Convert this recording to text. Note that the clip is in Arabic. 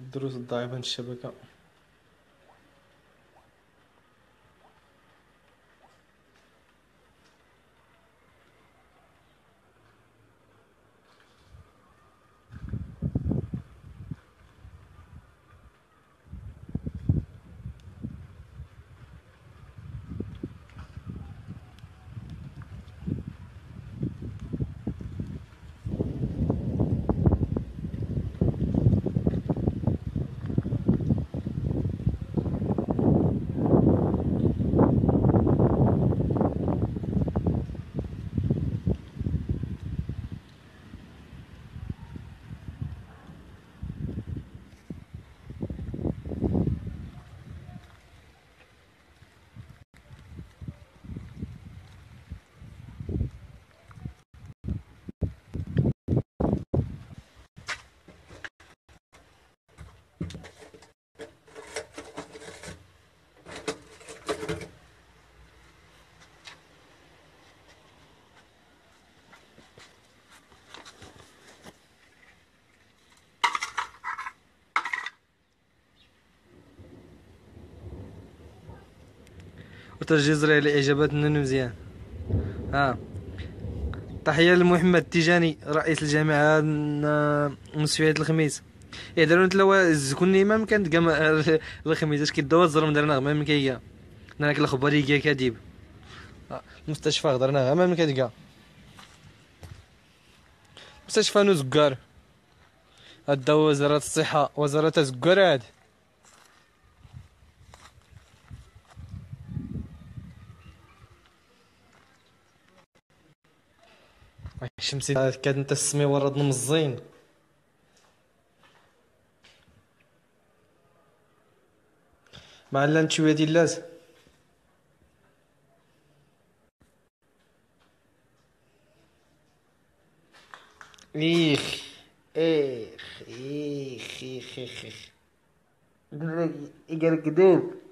الدروس الضعيفة من الشبكة. وتجزر على إجاباتنا مزيان. ها، تحية لمحمد تيجاني رئيس الجامعة مستشفيات الخميس. يهدرون تلوا زكون إمام كانت كاع الخميس اش كيدوا الزرم درنا غير من كيكا ناك الخبر يجي كديب مستشفى هضرنا غير من كتلقى مستشفى نوزكار. هدا وزارة الصحة وزارة الزكار هاد شمسي كاد انت السمي ورد مزين. مع لا شويه ديال لاز ايخ ايخ ايخ ايخ ايخ ايخ. يقال كذوب.